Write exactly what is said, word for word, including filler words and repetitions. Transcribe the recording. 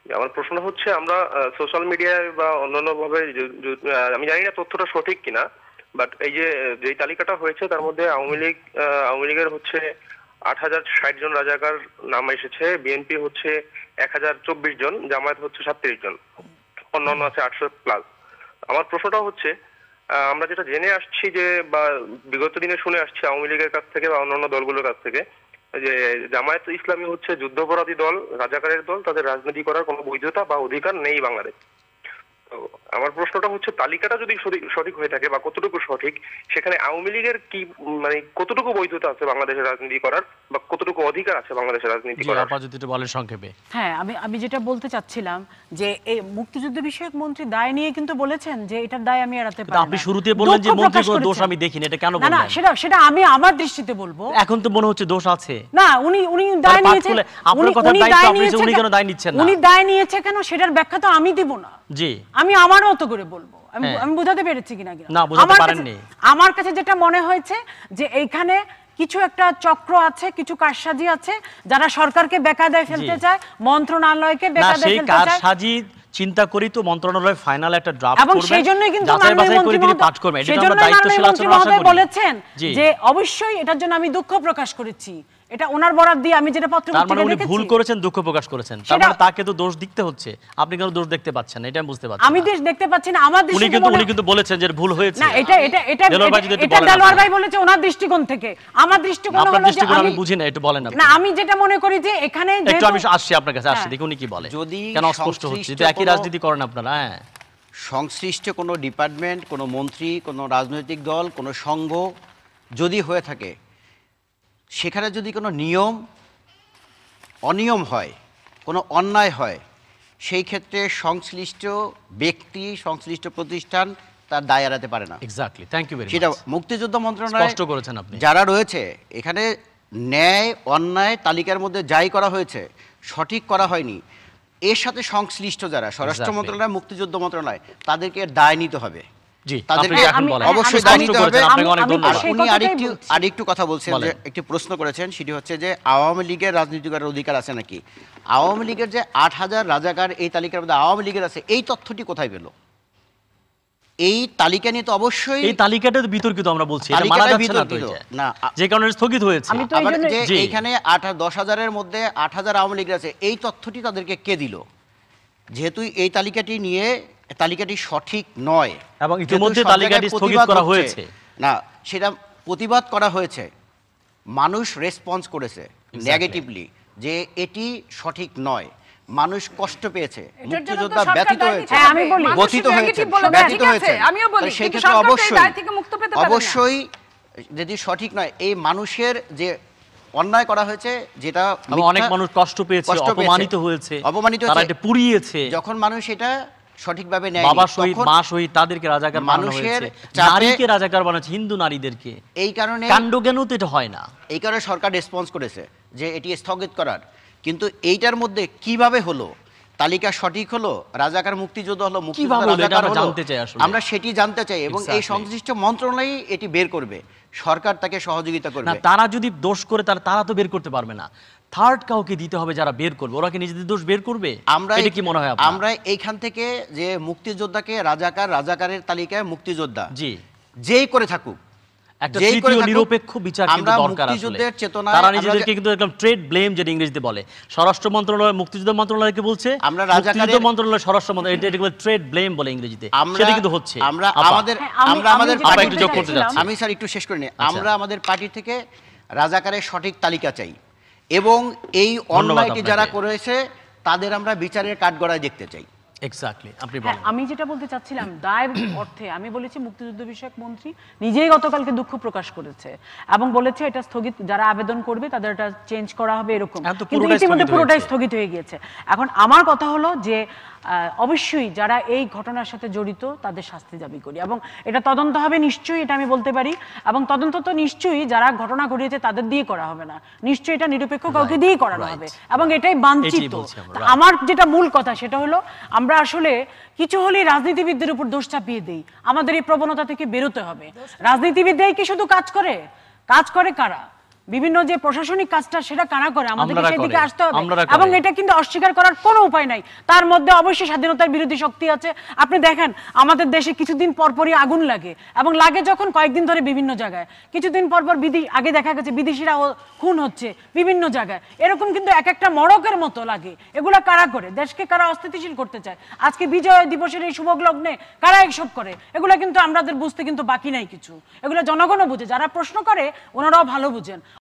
আমার প্রশ্ন হচ্ছে, আমরা সোশ্যাল মিডিয়ায় বা অন্যান্য ভাবে, আমি জানি না তথ্যটা সঠিক কিনা, বাট এই যে যে তালিকাটা হয়েছে তার মধ্যে আওয়ামী লীগ আওয়ামী লীগের হচ্ছে আট হাজার ষাট জন রাজাকার নাম এসেছে, বিএনপি হচ্ছে এক হাজার চব্বিশ জন, জামায়াত হচ্ছে সাতত্রিশ জন, অন্যান্য আছে আটশো প্লাস। আমার প্রশ্নটা হচ্ছে, আমরা যেটা জেনে আসছি যে বা বিগত দিনে শুনে আসছি আওয়ামী লীগের কাছ থেকে বা অন্যান্য দলগুলোর কাছ থেকে, যে জামায়াত ইসলামী হচ্ছে যুদ্ধাপরাধী দল, রাজাকারের দল, তাদের রাজনীতি করার কোনো বৈধতা বা অধিকার নেই বাংলাদেশ। তো আমার প্রশ্নটা হচ্ছে, তালিকাটা যদি সঠিক হয়ে থাকে বা কতটুকু সঠিক, সেখানে আওয়ামী লীগের কি মানে কতটুকু বৈধতা আছে বাংলাদেশের রাজনীতি করার বা কতটুকু অধিকার আছে বাংলাদেশের রাজনীতি করার? আপা যদি একটু বলেন সংক্ষেপে। হ্যাঁ, আমি আমি যেটা বলতে চাচ্ছিলাম যে এই মুক্তিযুদ্ধ বিষয়ক মন্ত্রী দায় নিয়ে কিন্তু বলেছেন যে এটার দায় আমি এড়াতে পারি না। আপনি শুরুতে বললেন যে মন্ত্রীর কোনো দোষ আমি দেখিনি, এটা কেন বললেন? না না, সেটা সেটা আমি আমার দৃষ্টিতে বলবো। এখন তো মনে হচ্ছে দোষ আছে। না, উনি উনি দায় নিয়েছেন, আপনার কথা দায়িত্ব আপনি যে উনি কেন দায় নিচ্ছেন না? উনি দায় নিয়েছে কেন সেটার ব্যাখ্যা তো আমি দিব না। জি, আমি আমার মতো করে বলবো। আমি আমি বোঝাতে পেরেছি কিনা কিনা না বোঝাতে পারেননি। আমার কাছে যেটা মনে হয়েছে যে এইখানে কিছু একটা চক্র আছে, কিছু কারসাজি আছে, যারা সরকারকে বেকায়দায় ফেলতে চায়, মন্ত্রণালয়কে বেকায়দায় ফেলতে চায়। সেই কারসাজি চিন্তা করি তো মন্ত্রণালয় ফাইনাল একটা ড্রাফট করবে, এবং সেইজন্যই কিন্তু মাননীয় মন্ত্রী মহোদয় সেইজন্যই দায়িত্বশীল আচরণ আশা করি বলেছেন যে অবশ্যই এটার জন্য আমি দুঃখ প্রকাশ করেছি। এটা ওনার বরাত দিয়ে আমি যেটা পত্রপত্রিকায় দেখেছি। উনি ভুল করেছেন, দুঃখ প্রকাশ করেছেন, তার মানে তাকে তো দোষ দিতে হচ্ছে। আপনি কেন দোষ দেখতে পাচ্ছেন? এটা আমি বুঝতে পারছি। আমি দোষ দেখতে পাচ্ছি না, আমার দৃষ্টিতে উনি কিন্তু উনি কিন্তু বলেছেন যে ভুল হয়েছে। না, এটা এটা এটা এটা দেলোয়ার ভাই বলেছে ওনার দৃষ্টিকোণ থেকে। আমার দৃষ্টিকোণ হলো আপনার দৃষ্টিকোণ আমি বুঝি না, একটু বলেন আপনি। না, আমি যেটা মনে করি যে এখানে একটু আমি আসছি আপনার কাছে, আসছি দেখুন উনি কি বলে। যদি কেন স্পষ্ট হচ্ছে যে একই রাজনীতি করেন আপনারা? হ্যাঁ, সংশ্লিষ্ট কোনো ডিপার্টমেন্ট, কোনো মন্ত্রী, কোনো রাজনৈতিক দল, কোনো সংঘ যদি হয়ে থাকে, সেখানে যদি কোনো নিয়ম অনিয়ম হয়, কোনো অন্যায় হয়, সেই ক্ষেত্রে সংশ্লিষ্ট ব্যক্তি, সংশ্লিষ্ট প্রতিষ্ঠান তার দায় এড়াতে পারে না। Exactly, thank you very much. সেটা মুক্তিযুদ্ধ মন্ত্রণালয় স্পষ্ট করেছেন আপনি। যারা রয়েছে এখানে, ন্যায় অন্যায় তালিকার মধ্যে যাই করা হয়েছে সঠিক করা হয়নি, এর সাথে সংশ্লিষ্ট যারা স্বরাষ্ট্র মন্ত্রণালয়, মুক্তিযুদ্ধ মন্ত্রণালয়, তাদেরকে দায় নিতে হবে। তাদেরকে অবশ্যই দায় নিতে হবে। উনি আরেকটু আরেকটু কথা বলছেন, যে একটি প্রশ্ন করেছেন, সেটি হচ্ছে যে আওয়ামী লীগের রাজনীতি করার অধিকার আছে নাকি। আওয়ামী লীগের যে আট হাজার রাজাকার এই তালিকার মধ্যে আওয়ামী লীগের আছে, এই তথ্যটি কোথায় পেল? এই তালিকা নিয়ে তো অবশ্যই, এই তালিকাটা তো বিতর্কিত, আমরা বলছি এটা মানা যাচ্ছে না তো, না যে কারণে স্থগিত হয়েছে। আবার যে এইখানে আট দশ হাজারের মধ্যে আট হাজার আওয়ামী লীগের আছে, এই তথ্যটি তাদেরকে কে দিল? যেহেতু এই তালিকাটি নিয়ে, তালিকাটি সঠিক নয় এবং ইতিমধ্যে তালিকাটি স্থগিত করা হয়েছে, না সেটা প্রতিবাদ করা হয়েছে, মানুষ রেসপন্স করেছে নেগেটিভলি যে এটি সঠিক নয়, মানুষ কষ্ট পেয়েছে, মুক্তিযোদ্ধা ব্যথিত হয়েছে, গঠিত হয়েছে, ব্যথিত হয়েছে। সেই ক্ষেত্রে অবশ্যই অবশ্যই যদি সঠিক নয়, এই মানুষের যে অন্যায় করা হয়েছে, যেটা অনেক মানুষ কষ্ট পেয়েছে, অপমানিত হয়েছে, অপমানিত তারা এটা পুড়িয়েছে, যখন মানুষ এটা সঠিকভাবে নেয়, বাবা শহীদ, মা শহীদ, তাদেরকে রাজাকার বানানো হয়েছে, নারীকে রাজাকার বানাচ্ছে, হিন্দু নারীদেরকে। এই কারণে কাণ্ডজ্ঞানও তো এটা হয় না, এই কারণে সরকার রেসপন্স করেছে যে এটি স্থগিত করার। কিন্তু এইটার মধ্যে কিভাবে হলো, তালিকা সঠিক হলো, রাজাকার মুক্তিযোদ্ধা হলো, মুক্তিযোদ্ধা রাজাকার হলো, আমরা সেটি জানতে চাই, এবং এই সংশ্লিষ্ট মন্ত্রণালয় এটি বের করবে, সরকার তাকে সহযোগিতা করবে। না, তারা যদি দোষ করে তারা তারা তো বের করতে পারবে না, থার্ড কাউকে দিতে হবে যারা বের করবে। ওরা কি নিজেদের দোষ বের করবে? আমরা এটা কি মনে হয় আপনার? আমরা এইখান থেকে যে মুক্তিযোদ্ধাকে রাজাকার, রাজাকারের তালিকায় মুক্তিযোদ্ধা জি যেই করে থাকুক, একটা তৃতীয় নিরপেক্ষ বিচার কিন্তু দরকার আসলে। তারা নিজেদেরকে কিন্তু একদম ট্রেড ব্লেম, যেটা ইংরেজিতে বলে, স্বরাষ্ট্র মন্ত্রণালয় মুক্তিযুদ্ধ মন্ত্রণালয়কে বলছে, আমরা রাজাকার মন্ত্রণালয় স্বরাষ্ট্র মন্ত্রণালয়, এটা এটাকে ট্রেড ব্লেম বলে ইংরেজিতে, সেটা কিন্তু হচ্ছে। আমরা আমাদের আমরা আমাদের পার্টি একটু যোগ করতে যাচ্ছি, আমি স্যার একটু শেষ করে নিই। আমরা আমাদের পার্টি থেকে রাজাকারের সঠিক তালিকা চাই, এবং এই অন্যায়টি যারা করেছে তাদের আমরা বিচারের কাঠগড়ায় দেখতে চাই। এক্স্যাক্টলি, আপনি বলেন। আমি যেটা বলতে চাচ্ছিলাম, দায় অর্থে আমি বলেছি মুক্তিযুদ্ধ বিষয়ক মন্ত্রী নিজেই গতকালকে দুঃখ প্রকাশ করেছে এবং বলেছে এটা স্থগিত, যারা আবেদন করবে তাদের এটা চেঞ্জ করা হবে এরকম, কিন্তু ইতিমধ্যে পুরোটাই স্থগিত হয়ে গিয়েছে। এখন আমার কথা হলো যে অবশ্যই যারা এই ঘটনার সাথে জড়িত তাদের শাস্তি দাবি করি, এবং এটা তদন্ত হবে নিশ্চয়ই, এটা আমি বলতে পারি, এবং তদন্ত তো নিশ্চয়ই যারা ঘটনা ঘটিয়েছে তাদের দিয়ে করা হবে না, নিশ্চয়ই এটা নিরপেক্ষ কাউকে দিয়ে করানো হবে, এবং এটাই বাঞ্ছিত। আমার যেটা মূল কথা সেটা হলো, আমরা আসলে কিছু হলেই রাজনীতিবিদদের উপর দোষ চাপিয়ে দেই, আমাদের এই প্রবণতা থেকে বেরোতে হবে। রাজনীতিবিদরাই কি শুধু কাজ করে? কাজ করে কারা? বিভিন্ন যে প্রশাসনিক কাজটা সেটা কারা করে, আমাদেরকে সেদিকে আসতে হবে এবং এটা কিন্তু অস্বীকার করার কোনো উপায় নাই। তার মধ্যে অবশ্যই স্বাধীনতার বিরোধী শক্তি আছে। আপনি দেখেন আমাদের দেশে কিছুদিন পরপরই আগুন লাগে এবং লাগে যখন কয়েকদিন ধরে বিভিন্ন জায়গায়, কিছুদিন পরপর বিদেশি আগে দেখা গেছে বিদেশিরা খুন হচ্ছে বিভিন্ন জায়গায়, এরকম কিন্তু এক একটা মড়কের মতো লাগে। এগুলা কারা করে? দেশকে কারা অস্থিতিশীল করতে চায়? আজকে বিজয় দিবসের এই শুভ লগ্নে কারা এইসব করে? এগুলা কিন্তু আমাদের বুঝতে কিন্তু বাকি নাই কিছু, এগুলো জনগণও বুঝে, যারা প্রশ্ন করে ওনারাও ভালো বুঝেন।